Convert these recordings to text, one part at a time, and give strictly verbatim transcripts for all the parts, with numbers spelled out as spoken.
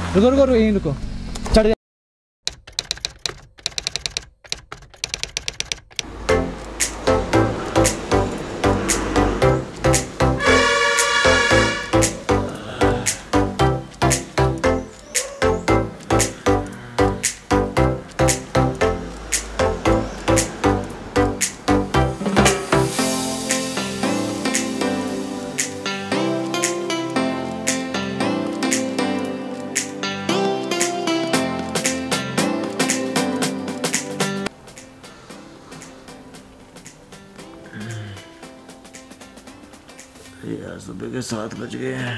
रुको रुको यहीं रुको, चढ़ जा। यार सुबह के सात बज गए हैं,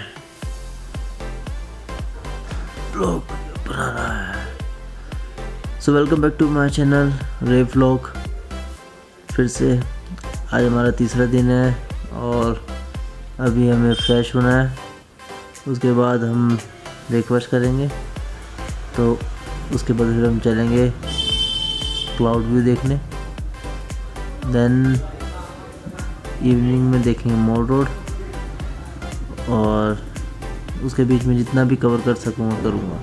व्लॉग बना रहा है। So welcome back to my channel रे व्लॉग। फिर से आज हमारा तीसरा दिन है और अभी हमें फ्रेश होना है, उसके बाद हम ब्रेकफास्ट करेंगे, तो उसके बाद फिर हम चलेंगे क्लाउड व्यू देखने। देन इवनिंग में देखेंगे मॉल रोड और उसके बीच में जितना भी कवर कर सकूँगा करूँगा,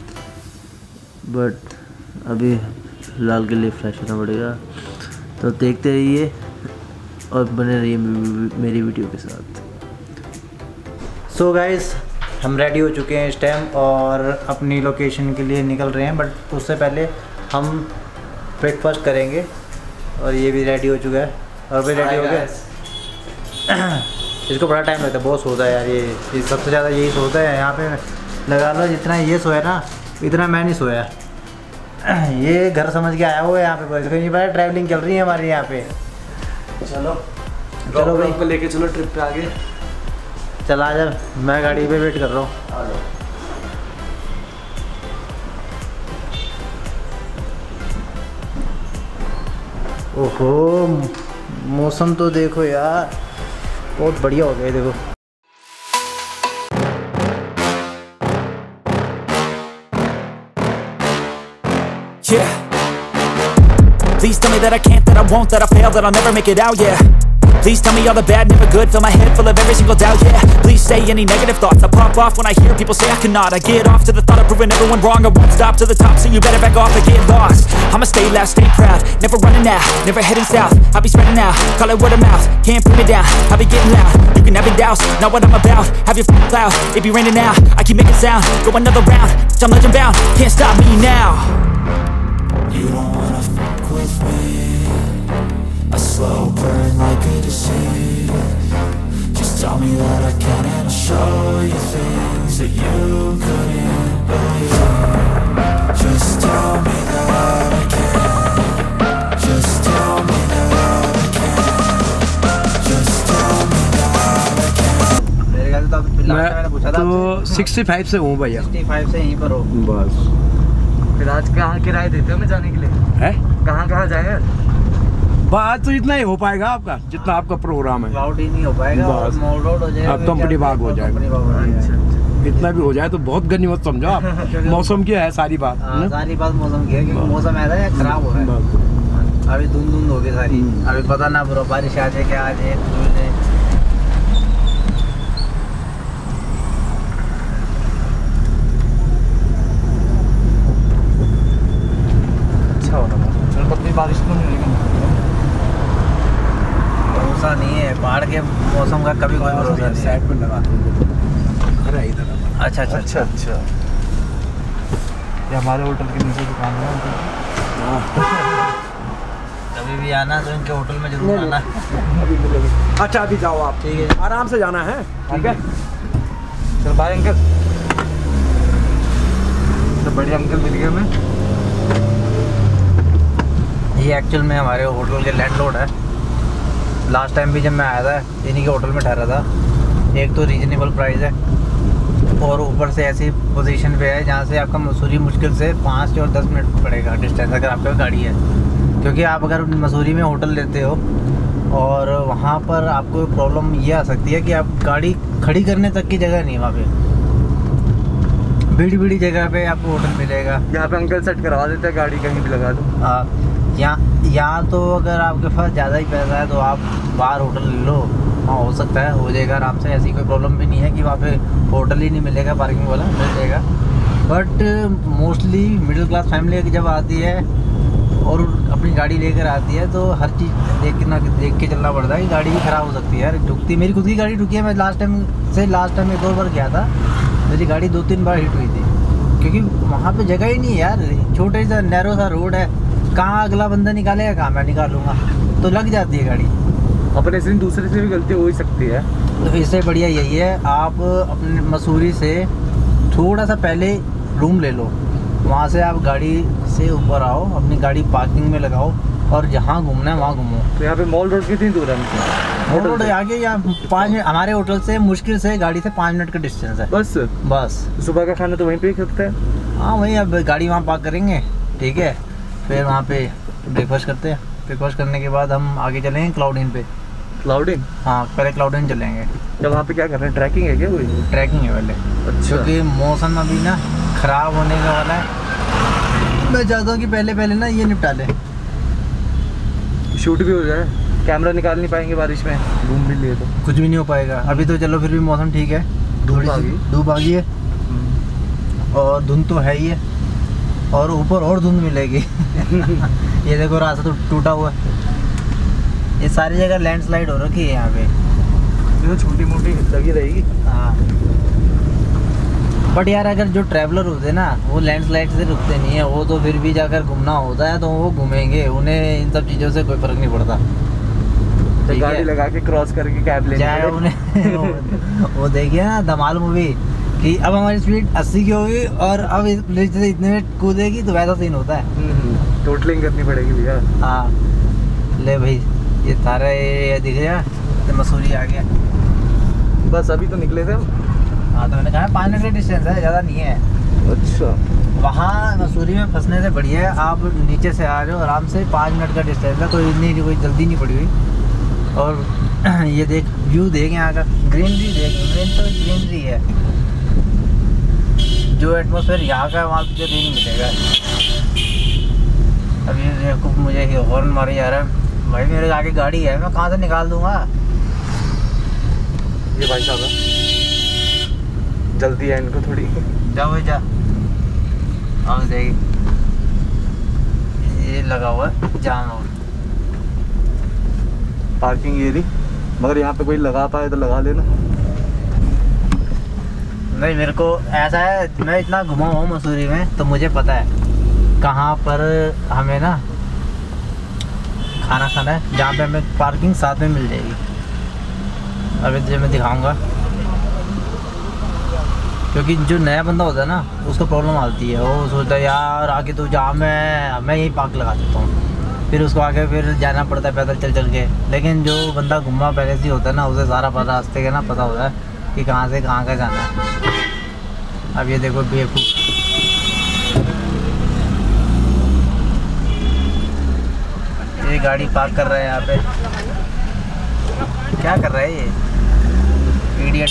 बट अभी फ़िलहाल के लिए फ्रेश होना पड़ेगा। तो देखते रहिए और बने रहिए मेरी वीडियो के साथ। सो so गाइस, हम रेडी हो चुके हैं इस टाइम और अपनी लोकेशन के लिए निकल रहे हैं, बट उससे पहले हम ब्रेकफास्ट करेंगे। और ये भी रेडी हो चुका है और भी रेडी हो गया। इसको बड़ा टाइम लगता है, बहुत सोता है यार ये ये सबसे ज़्यादा यही सोता है यहाँ पे। लगा लो जितना ये सोया ना इतना मैं नहीं सोया। ये घर समझ के आया हुआ है यहाँ पे, बस कहीं पर ट्रैवलिंग चल रही है हमारी यहाँ पे। चलो चलो भाई को लेके चलो ट्रिप पे आगे। चल आ जा, मैं गाड़ी पे वेट कर रहा हूँ। आ जाओ। ओहो मौसम तो देखो यार, बहुत बढ़िया हो गया देखो। Yeah. Please tell me that I can't, that I won't, that I fail, that I'll never make it out, yeah. Please tell me all the bad, never good, fill my head full of every single doubt, yeah. Please say any negative thoughts, I pop off when I hear people say I cannot. I get off to the thought of proving everyone wrong, I won't stop to the top, so you better back off and get lost. I'ma stay loud, stay proud, never running out, never heading south. I'll be spreading out, call it word of mouth, can't put me down, I'll be getting loud. You can have it douse, not what I'm about, have your f***ing cloud, it be raining now, I keep making sound, go another round, I'm legend bound, can't stop me now. You don't wanna fuck with me, a slow burn like a disease. Just tell me that I can and I'll show you things that you couldn't believe. Just tell me that I can. Just tell me that I can. Just tell me that I can. मेरे ख्याल से तो last मैंने पूछा था तो sixty five से हूँ भैया, सिक्सटी फाइव से यहीं पर हो बस। फिर आज कहाँ किराए देते हो मैं जाने के लिए? है कहाँ कहाँ जाए? बात तो इतना ही हो पाएगा आपका जितना आपका प्रोग्राम है। क्लाउड ही नहीं हो पाएगा और मॉल रोड हो जाएगा, अब कंपनी बाग हो जाएगा। इतना भी हो जाए तो बहुत गनीमत समझो आप। मौसम की है सारी बात। हाँ, सारी बात मौसम की है, क्योंकि मौसम ऐसा है खराब हो रहा है अभी, धुंध धुंध हो गई सारी। अभी पता ना पूरा बारिश आ जाए क्या आ जाए। अच्छा हो रहा है, पतली बारिश तो नहीं होगी, भरोसा नहीं है पहाड़ के मौसम का, कभी कोई भरोसा नहीं है। साइड पर लगा दो इधर। अच्छा अच्छा अच्छा अच्छा, ये हमारे होटल के नीचे दुकान है। कभी भी आना तो इनके होटल में जरूर आना। अभी मिलेंगे। अच्छा अभी जाओ आप, ठीक है, आराम से जाना है, ठीक है। चल बाय अंकल। तो बड़े अंकल मिल गए हमें। ये एक्चुअल में हमारे होटल के लैंडलॉर्ड है। लास्ट टाइम भी जब मैं आया था इन्हीं के होटल में ठहरा था। एक तो रीजनेबल प्राइस है और ऊपर से ऐसी पोजीशन पे है जहाँ से आपका मसूरी मुश्किल से पाँच और दस मिनट पड़ेगा डिस्टेंस, अगर आपके गाड़ी है। क्योंकि आप अगर मसूरी में होटल लेते हो और वहाँ पर आपको प्रॉब्लम ये आ सकती है कि आप गाड़ी खड़ी करने तक की जगह नहीं है वहाँ पे, बड़ी बड़ी जगह पे आपको होटल मिलेगा। यहाँ पे अंकल सेट करवा देते हैं, गाड़ी कहीं भी लगा दो। हाँ, यहाँ यहाँ तो अगर आपके पास ज़्यादा ही पैसा है तो आप बाहर होटल ले लो, हाँ हो सकता है हो जाएगा आराम से। ऐसी कोई प्रॉब्लम भी नहीं है कि वहाँ पे होटल ही नहीं मिलेगा, पार्किंग वाला मिल जाएगा। But mostly middle class family जब आती है और अपनी गाड़ी लेकर आती है तो हर चीज़ देख के ना देख के चलना पड़ता है कि गाड़ी भी ख़राब हो सकती है यार। रुकती मेरी खुद की गाड़ी रुकी है। मैं लास्ट टाइम से लास्ट टाइम एक और बार गया था, मेरी गाड़ी दो तीन बार हिट हुई थी क्योंकि वहाँ पे जगह ही नहीं है यार। छोटे सा नैरो सा रोड है, कहाँ अगला बंदा निकालेगा, कहाँ मैं निकालूंगा, तो लग जाती है गाड़ी। अपने से दूसरे से भी गलती हो ही सकती है। तो इससे बढ़िया यही है आप अपने मसूरी से थोड़ा सा पहले रूम ले लो, वहाँ से आप गाड़ी से ऊपर आओ, अपनी गाड़ी पार्किंग में लगाओ और जहाँ घूमना है वहाँ घूमो। तो यहाँ पे मॉल रोड कितनी दूर है? मॉल रोड आगे या पाँच मिनट हमारे होटल से मुश्किल से गाड़ी से पाँच मिनट का डिस्टेंस है बस। बस सुबह का खाना तो वहीं पे ही करते हैं। हाँ वहीं, अब गाड़ी वहाँ पार्क करेंगे, ठीक है, फिर वहाँ पे ब्रेकफास्ट करते हैं। ब्रेकफास्ट करने के बाद हम आगे चलेंगे क्लाउड हिल पे। Cloud hill? हाँ पहले क्लाउड हिल चलेंगे। तो वहाँ पे क्या कर रहे हैं? ट्रैकिंग है क्या कोई? ट्रैकिंग है पहले। अच्छा। क्योंकि मौसम अभी ना ख़राब होने का वाला है, मैं चाहता हूँ कि पहले पहले ना ये निपटा लें, शूट भी हो जाए। कैमरा निकाल नहीं पाएंगे बारिश में, घूम भी लिए तो कुछ भी नहीं हो पाएगा। अभी तो चलो फिर भी मौसम ठीक है, धूप आ गई। धूप आ गई है और धुंध तो है ही है और ऊपर और धुंध मिलेगी। ये देखो रास्ता तो टूटा हुआ है, ये सारी जगह लैंडस्लाइड हो रखी है यहाँ पे। ये तो छोटी मोटी लगी रहेगी। हाँ बट यार अगर जो ट्रैवलर होते हैं ना वो लैंडस्लाइड से रुकते नहीं है, वो तो फिर भी जाकर घूमना होता है तो वो घूमेंगे, उन्हें इन सब चीज़ों से कोई फ़र्क नहीं पड़ता। तो गाड़ी लगा के क्रॉस करके कैब ले जाए उन्हें। वो, वो देखिए ना धमाल मूवी कि अब हमारी स्पीड अस्सी की होगी और अब इस ब्रिज से इतने में कूदेगी, तो वैसा सीन होता है। टोटलिंग करनी पड़ेगी भैया। हाँ ले भाई, ये सारा ये दिख गया तो मसूरी आ गया। बस अभी तो निकले थे। हाँ तो मैंने कहा पाँच मिनट का डिस्टेंस है, ज़्यादा नहीं है। अच्छा। वहाँ मसूरी में फंसने से बढ़िया है आप नीचे से आ रहे हो आराम से, पाँच मिनट का डिस्टेंस है, कोई इतनी कोई जल्दी नहीं पड़ी हुई। और ये देख व्यू देख यहाँ का, ग्रीनरी देख, मेन तो ग्रीनरी है। जो एटमॉस्फेयर यहाँ का वहाँ तुझे नहीं मिलेगा। अभी देखो मुझे हॉर्न मारी जा रहा है, भाई मेरे आगे गाड़ी है, मैं कहाँ से निकाल दूँगा। ये भाई साहब जल्दी है इनको थोड़ी। जाओ भाई जा, और देखिए ये लगा हुआ है जाम और पार्किंग एरिया, मगर यहाँ पे कोई लगा पाए तो लगा लेना। नहीं मेरे को ऐसा है, मैं इतना घुमा हूँ मसूरी में तो मुझे पता है कहाँ पर हमें ना खाना खाना है, जहाँ पे हमें पार्किंग साथ में मिल जाएगी। अभी तुझे मैं दिखाऊंगा, क्योंकि जो नया बंदा होता है ना उसको प्रॉब्लम आती है, वो सोचता है यार आगे तो जहाँ मैं मैं यही पार्क लगा देता हूँ, फिर उसको आगे फिर जाना पड़ता है पैदल चल चल के। लेकिन जो बंदा घुमा पहले से होता है ना उसे सारा पता रास्ते का ना पता होता है कि कहाँ से कहाँ का जाना है। अब ये देखो बेवकूफ़, ये गाड़ी पार्क कर रहा है यहाँ पे, क्या कर रहा है ये इडियट।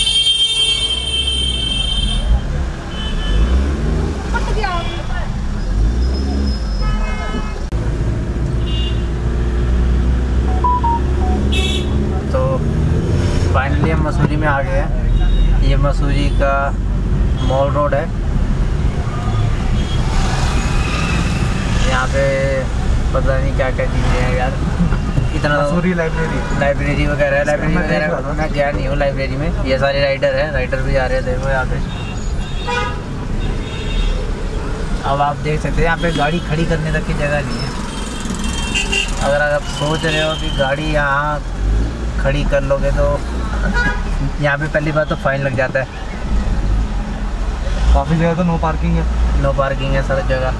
तो फाइनली हम मसूरी में आ गए हैं। ये मसूरी का मॉल रोड है, यहाँ पे पता नहीं क्या क्या चीज़ें हैं यार, इतना मसूरी लाइब्रेरी लाइब्रेरी वगैरह है। लाइब्रेरी वगैरह मैं गया नहीं हूँ लाइब्रेरी में, ये सारे राइडर हैं, राइडर भी आ रहे हैं देखो यहाँ पे। अब आप देख सकते हैं यहाँ पे गाड़ी खड़ी करने तक की जगह नहीं है। अगर आप सोच रहे हो कि गाड़ी यहाँ खड़ी कर लोगे तो यहाँ पे पहली बात तो फाइन लग जाता है, काफ़ी जगह तो नो पार्किंग है। नो पार्किंग है सारी जगह,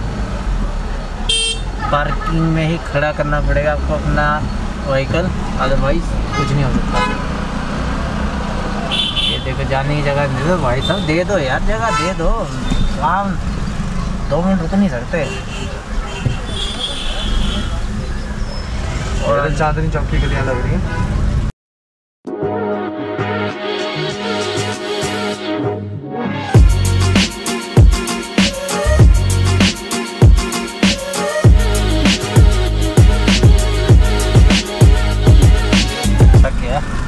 पार्किंग में ही खड़ा करना पड़ेगा आपको अपना व्हीकल, अदरवाइज कुछ नहीं हो सकता। ये देखो जाने की जगह दे दो भाई साहब, दे दो यार जगह दे दो, काम दो मिनट रुक नहीं सकते। और चांदनी चौक की गलियाँ लग रही हैं।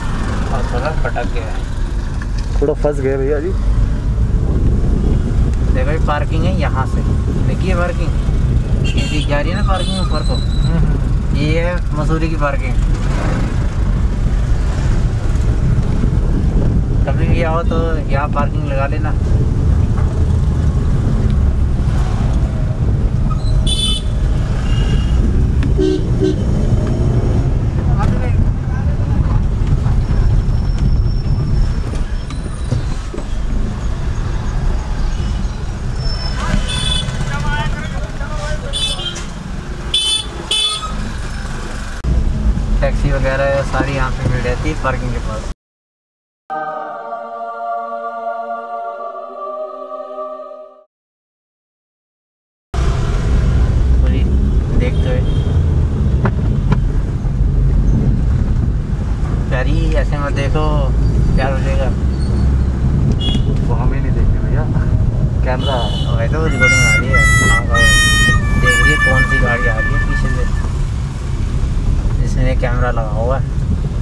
फटक गया, थोड़ा फंस गए भैया जी। देखो ये पार्किंग है यहाँ से, देखिए पार्किंग ये दिख जा रही है ना पार्किंग ऊपर को, ये है मसूरी की पार्किंग। कभी भी आओ तो यहाँ पार्किंग लगा लेना। टैक्सी वगैरह सारी यहाँ पे मिल जाती है पार्किंग के पास। देखते हुए प्यारी, ऐसे मत देखो प्यार हो जाएगा। वो हमें नहीं देखते भैया, कैमरा वैसे तो रिकॉर्डिंग आ रही है। देख रही है कौन सी गाड़ी आ रही है पीछे से, जिसमें कैमरा लगा हुआ है।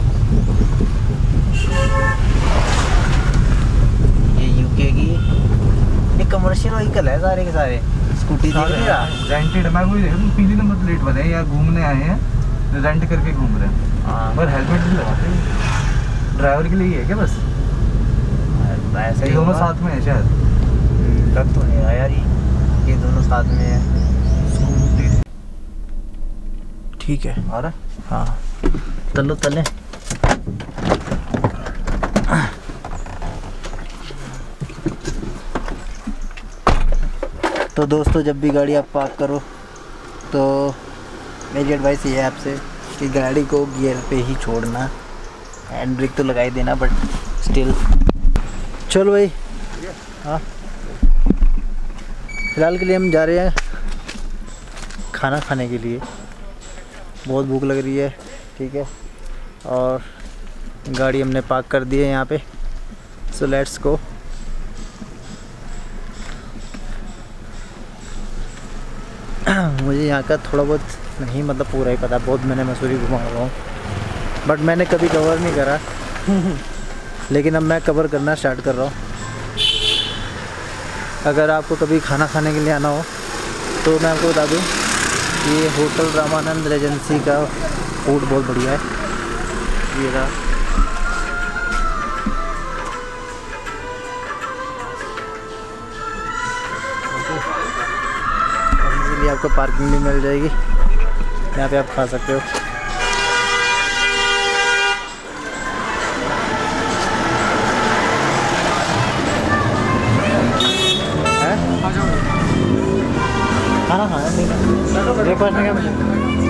ये यूके की ये कमर्शियल व्हीकल है सारे के सारे। स्कूटी देख रही है रेंटेड, मैं वही देख रहा हूँ, पीली नंबर प्लेट बने या घूमने आए हैं, रेंट करके घूम रहे हैं। हाँ, पर हेलमेट भी लगाते हैं, ड्राइवर के लिए ही है क्या बस? ऐसे ही दोनों साथ में है शायद, लग तो नहीं रहा यार ये ये दोनों साथ में है। ठीक है आ रहा? हाँ तलो तले। तो दोस्तों जब भी गाड़ी आप पार्क करो तो मेरी एडवाइस ये है आपसे कि गाड़ी को गियर पे ही छोड़ना। हैंड ब्रेक तो लगा ही देना बट स्टिल। चलो भाई, हाँ फिलहाल के लिए हम जा रहे हैं खाना खाने के लिए, बहुत भूख लग रही है। ठीक है, और गाड़ी हमने पार्क कर दी है यहाँ पे, सो लेट्स गो। मुझे यहाँ का थोड़ा बहुत नहीं, मतलब पूरा ही पता, बहुत मैंने मसूरी घुमा हुआ हूँ बट मैंने कभी कवर नहीं करा लेकिन अब मैं कवर करना स्टार्ट कर रहा हूँ। अगर आपको कभी खाना खाने के लिए आना हो तो मैं आपको बता दूँ, ये होटल रामानंद रेजेंसी का फूड बहुत बढ़िया है। ये रहा, इजीली आपको पार्किंग भी मिल जाएगी, यहाँ पे आप खा सकते हो। खाना खाना नहीं, ब्रेकफास्ट में क्या मिलेगा?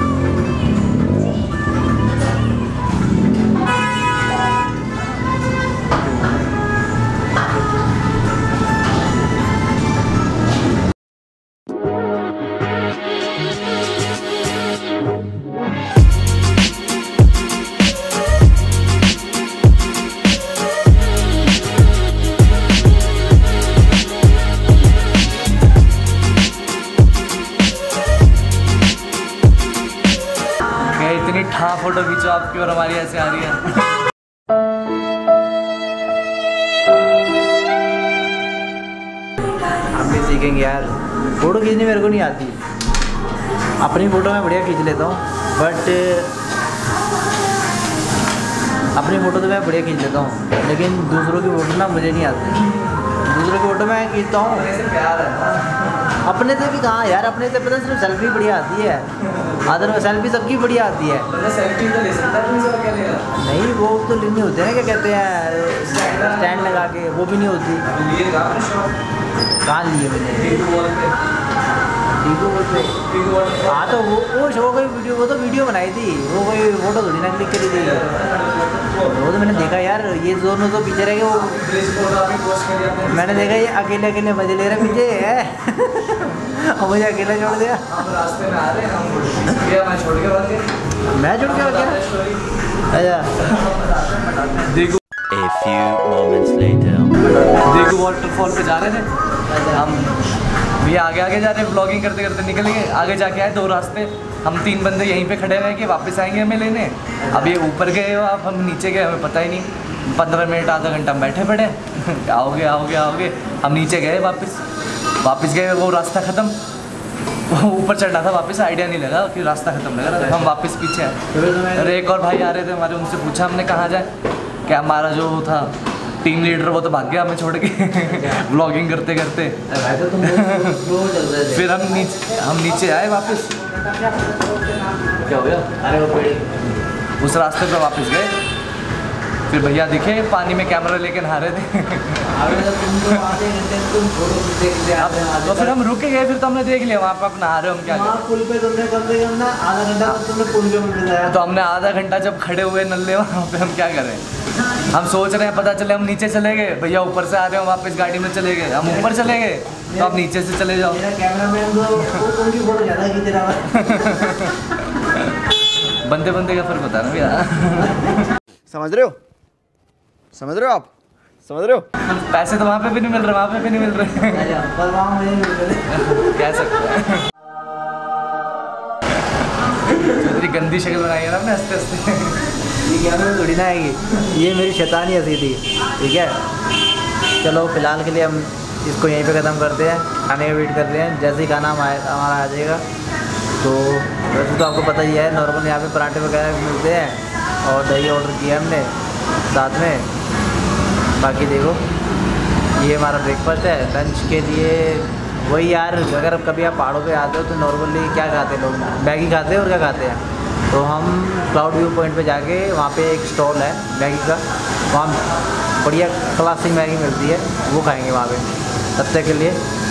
हाँ फोटो खींचो आपकी और हमारी ऐसे आ रही है। हम भी सीखेंगे यार, फ़ोटो खींचनी मेरे को नहीं आती। अपनी फ़ोटो मैं बढ़िया खींच लेता हूँ बट अपनी फ़ोटो तो मैं बढ़िया खींच लेता हूँ, लेकिन दूसरों की फ़ोटो ना मुझे नहीं आती। दूसरों की फ़ोटो मैं खींचता हूँ, अपने से भी कहाँ यार, अपने से पता सिर्फ सेल्फी बढ़िया आती है, अदर सेल्फी सबकी बढ़िया आती है। सेल्फी तो ले सकता है, सब क्या लेगा? नहीं वो तो लेनी होती है ना, क्या कहते हैं स्टैंड लगा के, वो भी नहीं होती। कहाँ लिए मैंने हाँ, तो वो वो शो कोई वीडियो, वो तो वीडियो बनाई थी, वो कोई फोटो थोड़ी ना क्लिक करी थी। वो तो मैंने देखा यार, ये दोनों तो पीछे रह गए, वो मैंने देखा ये अकेले अकेले मजे ले रहे पीछे है और मुझे अकेला छोड़ दिया। रास्ते में आ रहे हैं हम, मैं छोड़ के भाग गया। मैं छोड़ के भाग गया। अच्छा देखो A few moments later. देखो वाटरफॉल पे जा रहे थे हम, भी आगे आगे जा रहे हैं, ब्लॉगिंग करते करते निकल गए। आगे जाके आए दो रास्ते, हम तीन बंदे यहीं पे खड़े रहे कि वापस आएंगे हमें लेने। अब ये ऊपर गए हो आप, हम नीचे गए, हमें पता ही नहीं। पंद्रह मिनट आधा घंटा हम बैठे पड़े आओगे आओगे आओगे, हम नीचे गए वापस। वापस गए, वो रास्ता ख़त्म, ऊपर चढ़ना था वापस, आइडिया नहीं लगा कि रास्ता ख़त्म लगा रहा, हम वापस पीछे आए। अरे एक और भाई आ रहे थे हमारे, उनसे पूछा हमने कहाँ जाए, क्या हमारा जो था टीम लीडर वो तो भाग गया हमें छोड़ के व्लॉगिंग करते करते। फिर हम नीचे हम नीचे आए वापस, क्या हो गया, अरे वो पेड़, उस रास्ते पे वापस गए। फिर भैया दिखे पानी में कैमरा लेके नहा रहे थे। तो फिर हम रुक के गए, फिर तो हमने देख लिया वहाँ पे आप नहा रहे हो, हम क्या पुल पे तुमने कम से कम ना आधा घंटा तुमने पुल पे बिताया। तो हमने आधा घंटा जब खड़े हुए नल्ले वहाँ पे, हम क्या करें, हम सोच रहे हैं, पता चले हम नीचे चले गए, भैया ऊपर से आ रहे हो वापस गाड़ी में चले गए, हम ऊपर चले गए तो आप नीचे से चले जाओ। कैमरामैन तो उनकी फोटो ज़्यादा खींच रहा है। बंदे बंदे का फर्क होता है ना भैया। समझ रहे हो, समझ रहे हो आप, समझ रहे हो। पैसे तो वहाँ पे भी नहीं मिल रहे, वहाँ पे भी नहीं मिल रहे, पर वहाँ मुझे नहीं मिल रहे। कह सकते हैं। इतनी गंदी शक्ल बनाई है ना आपने हंसते हंसते। ये कैमरे थोड़ी ना आएगी, ये मेरी शैतानी हंसी थी, ठीक है। चलो फिलहाल के लिए हम इसको यहीं पे ख़त्म करते हैं, खाने का वेट कर रहे हैं, जैसे ही खाना हमारा आ जाएगा। तो वैसे तो आपको पता ही है, नॉर्मल यहाँ पे पराठे वगैरह मिलते हैं और दही ऑर्डर किया हमने साथ में। बाकी देखो ये हमारा ब्रेकफास्ट है। लंच के लिए वही यार, अगर कभी आप पहाड़ों पे आते हो तो नॉर्मली क्या खाते हैं लोग, मैगी खाते हैं और क्या खाते हैं। तो हम क्लाउड व्यू पॉइंट पे जाके, वहाँ पे एक स्टॉल है मैगी का, वहाँ बढ़िया क्लासिक मैगी मिलती है, वो खाएंगे वहाँ पे। तब तक के लिए